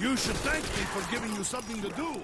You should thank me for giving you something to do.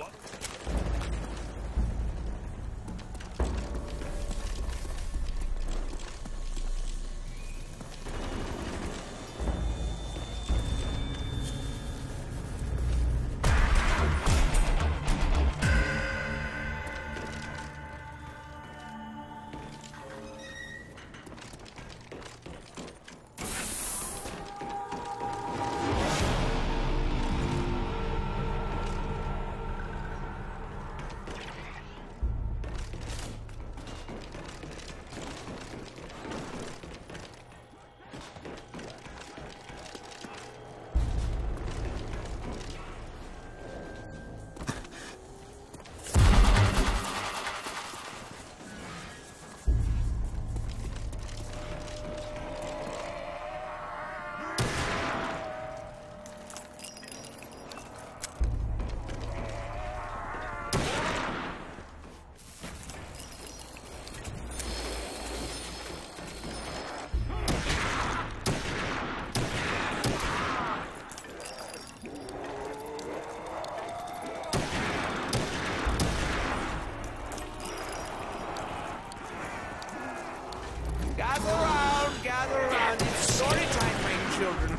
Gather around. It's story time, my children.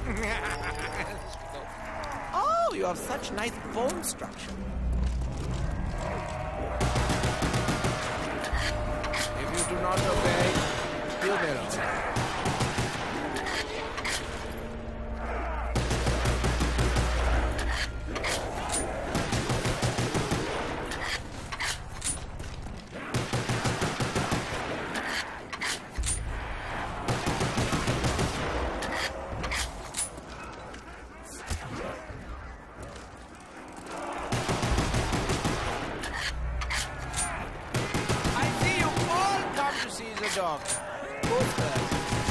Oh, you have such nice bone structure. If you do not obey, you'll get on. Dog. Who's that?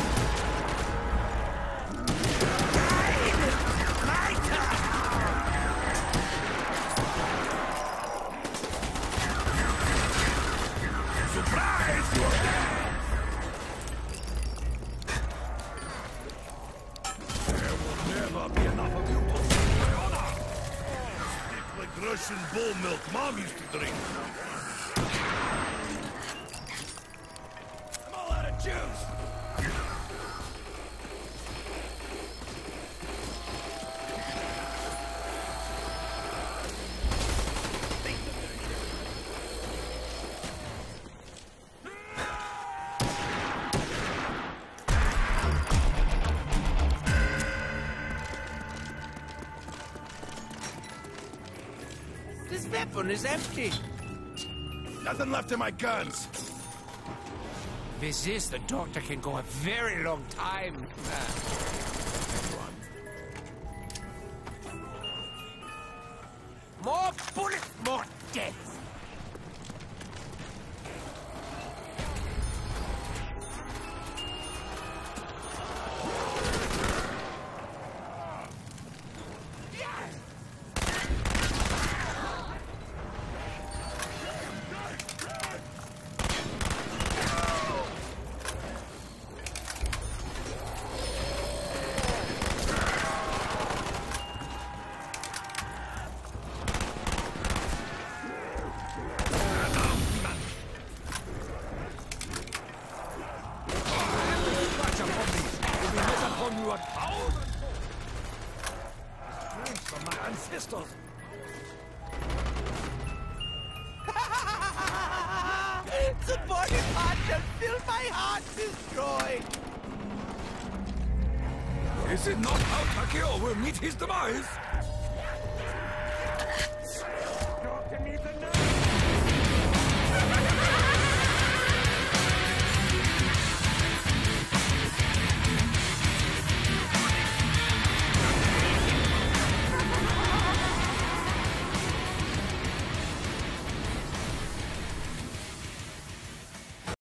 Surprise! There will never be enough of you to save my honor. Stick like Russian bull milk Mom used to drink. Juice! This weapon is empty. Nothing left in my guns. With this, the doctor can go a very long time. More bullets, more death. From my ancestors. The body part shall fill my heart destroyed. Is it not how Takeo will meet his demise?